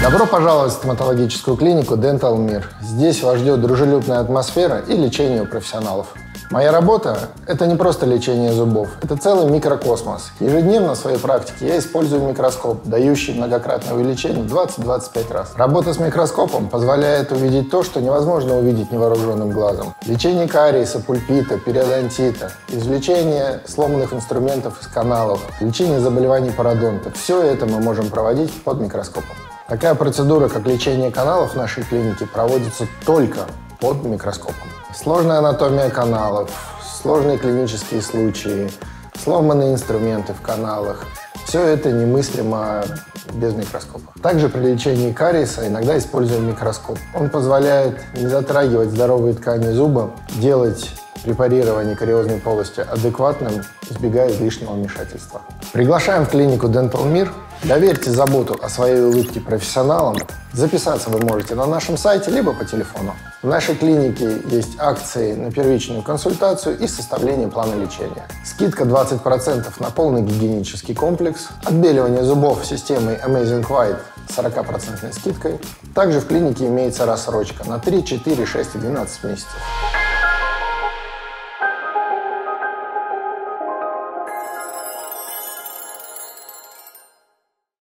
Добро пожаловать в стоматологическую клинику Dental Mir. Здесь вас ждет дружелюбная атмосфера и лечение у профессионалов. Моя работа – это не просто лечение зубов, это целый микрокосмос. Ежедневно в своей практике я использую микроскоп, дающий многократное увеличение 20-25 раз. Работа с микроскопом позволяет увидеть то, что невозможно увидеть невооруженным глазом. Лечение кариеса, пульпита, периодонтита, извлечение сломанных инструментов из каналов, лечение заболеваний пародонта – все это мы можем проводить под микроскопом. Такая процедура, как лечение каналов в нашей клинике, проводится только под микроскопом. Сложная анатомия каналов, сложные клинические случаи, сломанные инструменты в каналах – все это немыслимо без микроскопа. Также при лечении кариеса иногда используем микроскоп. Он позволяет не затрагивать здоровые ткани зуба, делать препарирование кариозной полости адекватным, избегая излишнего вмешательства. Приглашаем в клинику Dental Mir. Доверьте заботу о своей улыбке профессионалам. Записаться вы можете на нашем сайте, либо по телефону. В нашей клинике есть акции на первичную консультацию и составление плана лечения. Скидка 20% на полный гигиенический комплекс, отбеливание зубов системой Amazing White с 40% скидкой. Также в клинике имеется рассрочка на 3, 4, 6 и 12 месяцев.